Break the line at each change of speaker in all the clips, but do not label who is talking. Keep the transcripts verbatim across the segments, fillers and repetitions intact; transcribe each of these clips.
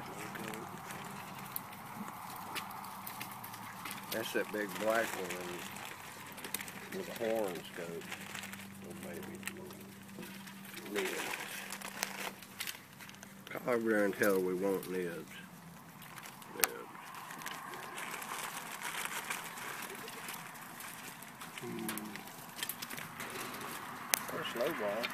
That's that big black one with a horn scope. Little baby. Nibs. Call over there and tell her we want nibs. Nibs. Hmm. Or slow ball.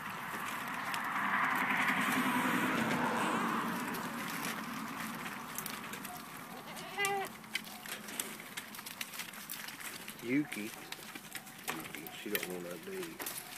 Yuki. Yuki. She don't want that big.